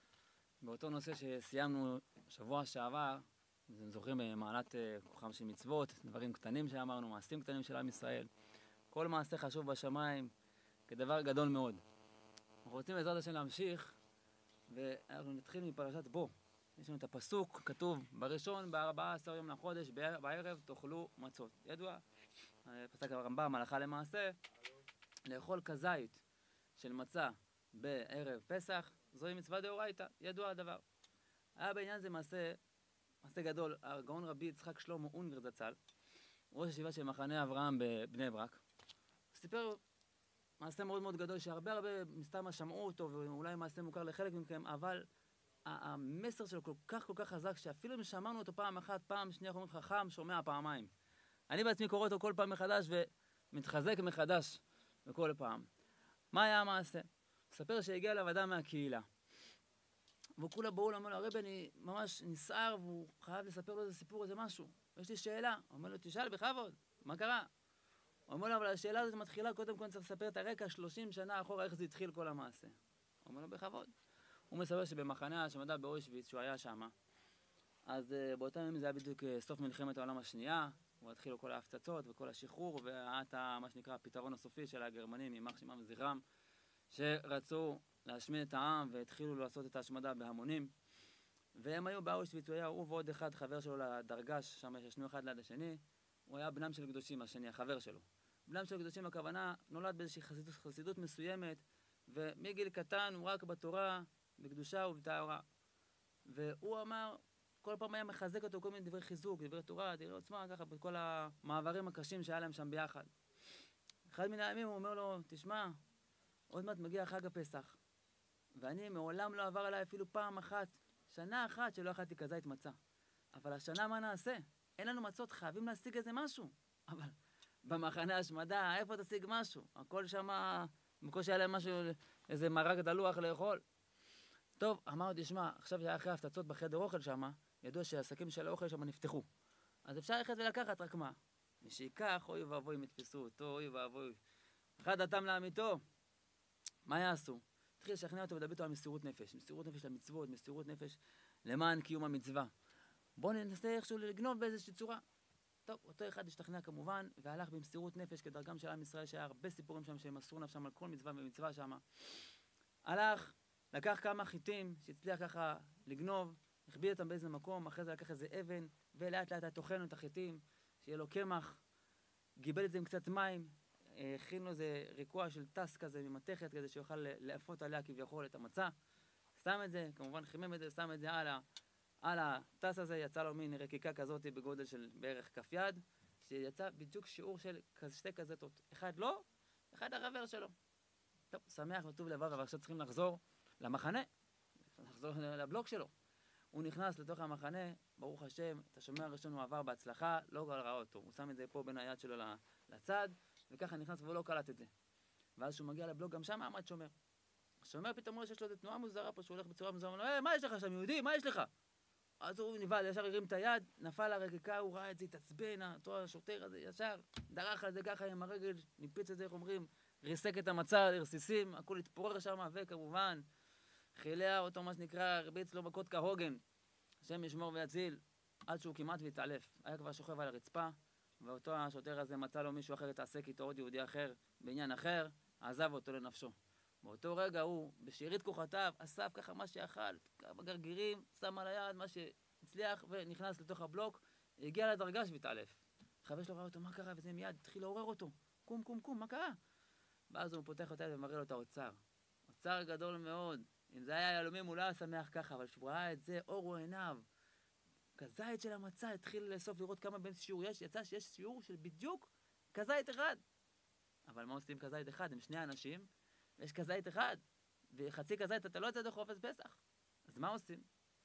באותו נושא שסיימנו שבוע שעבר. אתם זוכרים במעלת כוחם של מצוות, דברים קטנים שאמרנו, מעשים קטנים של עם ישראל. כל מעשה חשוב בשמיים כדבר גדול מאוד. אנחנו רוצים בעזרת השם להמשיך, ואנחנו נתחיל מפרשת בו. יש לנו את הפסוק, כתוב בראשון, ב14 יום לחודש, בערב תאכלו מצות. ידוע, פסק הרמב"ם, הלכה למעשה, לאכול כזית של מצה בערב פסח, זוהי מצווה דאורייתא, ידוע הדבר. היה בעניין זה מעשה גדול. הגאון רבי יצחק שלמה אונגר זצ"ל, ראש ישיבה של מחנה אברהם בבני ברק, סיפר מעשה מאוד מאוד גדול, שהרבה מסתמה שמעו אותו, ואולי מעשה מוכר לחלק מכם, אבל המסר שלו כל כך חזק, שאפילו אם שמענו אותו פעם אחת, פעם שנייה, אומרים חכם שומע פעמיים. אני בעצמי קורא אותו כל פעם מחדש ומתחזק מחדש בכל פעם. מה היה המעשה? ספר שהגיע אליו אדם מהקהילה. וכולה באו לו, אומר לו, הרבי, אני ממש נסער, והוא חייב לספר לו איזה סיפור, איזה משהו. יש לי שאלה. הוא אומר לו, תשאל בכבוד, מה קרה? הוא אומר לו, אבל השאלה הזאת מתחילה, קודם כל צריך לספר את הרקע 30 שנה אחורה, איך זה התחיל כל המעשה. הוא אומר לו, בכבוד. הוא מספר שבמחנה ההשמדה באושוויץ, שהוא היה שם, אז באותם ימים זה היה בדיוק סוף מלחמת העולם השנייה, הוא התחילו כל ההפצצות וכל השחרור, והיה את מה שנקרא הפתרון הסופי של הגרמנים, יימח שמם וזכרם, שרצו להשמיד את העם והתחילו לעשות את ההשמדה בהמונים. והם היו באושוויץ, הוא ועוד אחד חבר שלו לדרגש, שם ישנו אחד ליד השני, הוא היה בנם של קדושים, השני, החבר שלו. בנם של קדושים, הכוונה, נולד באיזושהי חסידות מסוימת, ומגיל קטן הוא רק בתורה, בקדושה ובטהרה. והוא אמר, כל פעם היה מחזק אותו כל מיני דברי חיזוק, דברי תורה, דברי עוצמה, ככה, בכל המעברים הקשים שהיה להם שם ביחד. אחד מן הימים הוא אומר לו, תשמע, עוד מעט מגיע חג הפסח, ואני מעולם לא עבר עליי אפילו פעם אחת, שנה אחת שלא אכלתי כזית מצה. אבל השנה מה נעשה? אין לנו מצות, חייבים להשיג איזה משהו. אבל במחנה השמדה, איפה תשיג משהו? הכל שם, בקושי היה להם משהו, איזה מרק דלוח לאכול. טוב, אמרתי, תשמע, עכשיו שהיה אחרי ההפצצות בחדר אוכל שם, ידוע שהעסקים של האוכל שם נפתחו. אז אפשר ללכת ולקחת, רק מה? מי שיקח, אוי ואבוי אם יתפסו אותו, אוי ואבוי. אחד דתם לאמיתו, מה יעשו? התחיל לשכנע אותו ולדבר איתו על מסירות נפש. מסירות נפש למצוות, מסירות נפש למען קיום המצווה. בואו ננסה איכשהו לגנוב באיזושהי צורה. טוב, אותו אחד השתכנע כמובן, והלך במסירות נפש כדרכם של עם ישראל, שהיה הרבה סיפורים שם שהם מסרו נפשם על כל מצווה ומצווה שם. הלך, לקח כמה חיטים שהצליח ככה לגנוב, הכביד אותם באיזה מקום, אחרי זה לקח איזה אבן, ולאט לאט טוחן את החיטים, שיהיה לו קמח, גיבל את זה עם קצת מים, הכין לו איזה ריקוע של טס כזה ממתכת, כזה שיוכל לאפות עליה כביכול את המצה. שם את זה, כמובן חימם את זה, שם את זה על הטס הזה, יצא לו מין רקיקה כזאת בגודל של בערך כף יד, שיצא בדיוק שיעור של שתי קזטות. אחד לא, אחד החבר שלו. טוב, שמח וטוב לבב, אבל עכשיו צריכים לחזור למחנה, לחזור לבלוק שלו. הוא נכנס לתוך המחנה, ברוך השם, את השומר הראשון הוא עבר בהצלחה, לא ראה אותו. הוא שם את זה פה בין היד שלו לצד, וככה נכנס והוא לא קלט את זה. ואז כשהוא מגיע לבלוק, גם שם עמד שומר. השומר פתאום רואה שיש לו איזו תנועה מוזרה פה, שהוא הולך בצורה מוזרה, הוא אומר לו, מה יש לך שם, יהודי? מה יש לך? אז הוא נבהל, ישר הרים את היד, נפל לרקיקה, הוא ראה את זה, התעצבן, אותו השוטר הזה ישר, דרך על זה ככה עם הרגל, ניפיץ את זה, איך אומרים, ריסק את המצה לרסיסים, הכל התפורר שם, וכמובן, חילע אותו, מה שנקרא, הרביץ לו מכות כהוגן, השם ישמור ויציל, עד שהוא כמעט והתעלף. היה כבר שוכב על הרצפה, ואותו השוטר הזה מצא לו מישהו אחר להתעסק איתו, עוד יהודי אחר, בעניין אחר, עזב אותו לנפשו. באותו רגע הוא, בשארית כוחותיו, אסף ככה מה שאכל, כמה גרגירים, שם על היד, מה שהצליח, ונכנס לתוך הבלוק, הגיע לדרגש והתעלף. חבר שלו ראה אותו, מה קרה? וזה מיד התחיל לעורר אותו. קום, קום, קום, מה קרה? ואז הוא פותח אותה ומראה לו את האוצר. אוצר גדול מאוד. אם זה היה יהלומים הוא לא היה שמח ככה, אבל כשהוא ראה את זה, אורו עיניו. כזית של המצה, התחיל לאסוף לראות כמה בין שיעור יש, יצא שיש שיעור של בדיוק כזית אחד. אבל מה עושים כזית אחד? הם שני אנשים, ויש כזית אחד, וחצי כזית אתה לא יוצא דרך חופש פסח. אז מה עושים?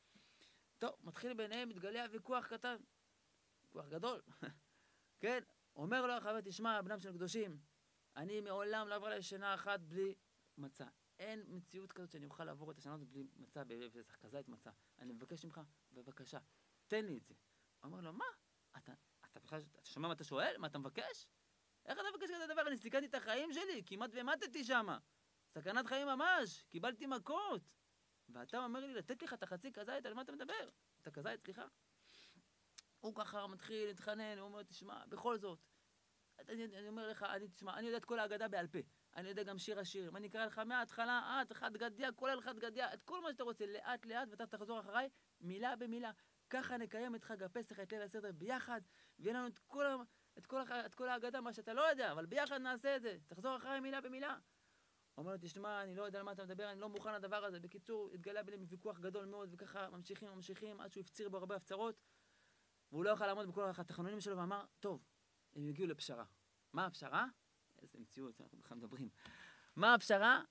טוב, מתחיל ביניהם, מתגלה ויכוח קטן. ויכוח גדול. כן, אומר לו החבר, תשמע, בנם של קדושים, אני מעולם לא עבר לי שנה אחת בלי מצה. אין מציאות כזאת שאני אוכל לעבור את השנה הזאת בלי מצה בפסח, כזית מצה. אני מבקש ממך, בבקשה, תן לי את זה. הוא אומר לו, מה? אתה שומע מה אתה שואל? מה אתה מבקש? איך אתה מבקש כזה דבר? אני סיכנתי את החיים שלי, כמעט ומתתי שם. סכנת חיים ממש, קיבלתי מכות. ואתה אומר לי לתת לך את החצי כזית, על מה אתה מדבר? את הכזית, סליחה. הוא ככה מתחיל להתחנן, הוא אומר, תשמע, בכל זאת, אני אומר לך, תשמע, אני יודע את כל ההגדה בעל פה. אני יודע גם שיר השירים. אני אקרא לך מההתחלה, עד חד גדיה, כולל חד גדיה, את כל מה שאתה רוצה, לאט לאט, ואתה תחזור אחריי, מילה במילה. ככה נקיים את חג הפסח, את ליל הסדר ביחד, ויהיה לנו את כל ההגדה, מה שאתה לא יודע, אבל ביחד נעשה את זה. תחזור אחריי מילה במילה. הוא אומר לו, תשמע, אני לא יודע על מה אתה מדבר, אני לא מוכן לדבר הזה. בקיצור, התגלה ביניהם ויכוח גדול מאוד, וככה ממשיכים, עד שהוא הפציר בו הרבה הפצרות, והוא לא יוכל לעמוד בכל התחנונים שלו, ואמר, טוב, הם יגיעו לפשרה. מה הפשרה? איזה מציאות, אנחנו בכלל מדברים. מה הפשרה?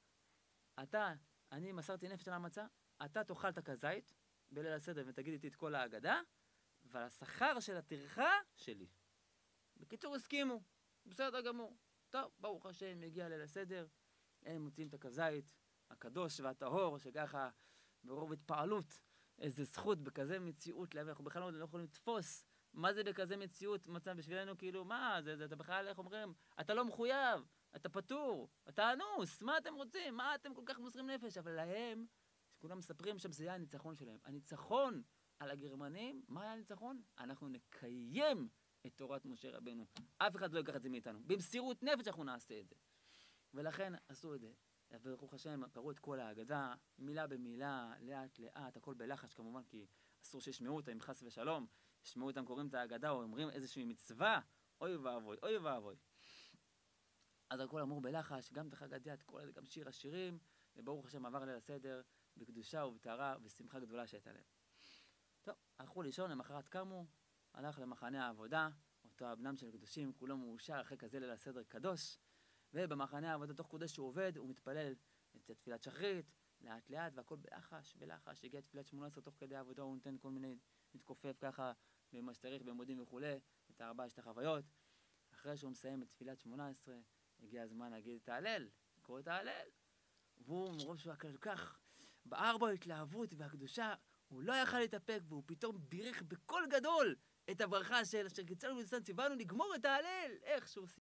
אני מסרתי נפש על המצה, אתה תאכל את הכזית בליל הסדר ותגיד איתי את כל ההגדה, אבל השכר של הטרחה שלי. בקיצור, הסכימו. בסדר גמור. טוב, ברוך השם, הגיע ליל הסדר, הם מוצאים את הכזית, הקדוש והטהור, שככה ברוב התפעלות, איזה זכות בכזה מציאות, אנחנו בכלל לא יכולים לתפוס מה זה בכזה מציאות, מצב בשבילנו, כאילו, מה, אתה בכלל, איך אומרים, אתה לא מחויב, אתה פטור, אתה אנוס, מה אתם רוצים, מה אתם כל כך מוסרים נפש, אבל להם, כולם מספרים שם, זה היה הניצחון שלהם. הניצחון על הגרמנים, מה היה הניצחון? אנחנו נקיים את תורת משה רבנו. אף אחד לא ייקח את זה מאיתנו. במסירות נפש אנחנו נעשה את זה. ולכן עשו את זה. ברוך השם, קראו את כל ההגדה, מילה במילה, לאט לאט, הכל בלחש כמובן, כי אסור שישמעו אותם, אם חס ושלום, ישמעו אותם קוראים את ההגדה, או אומרים איזושהי מצווה, אוי ואבוי, אוי ואבוי. אז הכל אמור בלחש, גם את החגדיה, את כל זה, גם שיר השירים, וברוך השם עבר ליל הסדר, בקדושה ובטהרה, ושמחה גדולה שהייתה להם. טוב, הלכו לישון, למחרת קמו, הלך למחנה העבודה, אותו הבנם של הקדושים, כולו מאושר, אחרי כזה ליל הסדר קדוש, ובמחנה העבודה, תוך כדי שהוא עובד, הוא מתפלל את תפילת שחרית, לאט לאט, והכל בלחש, בלחש, הגיע תפילת 18 תוך כדי העבודה, הוא נותן כל מיני, מתכופף ככה, במה שצריך, בעמודים וכולי, את 4 החוויות. אחרי שהוא מסיים את תפילת 18, הגיע הזמן להגיד את ההלל, לקרוא את ההלל. והוא מרוב שהוא כל כך בער בו התלהבות והקדושה, הוא לא יכל להתאפק, והוא פתאום בירך בקול גדול את הברכה של אשר קיצרנו בניסן ציוונו לגמור את ההלל, איך שהוא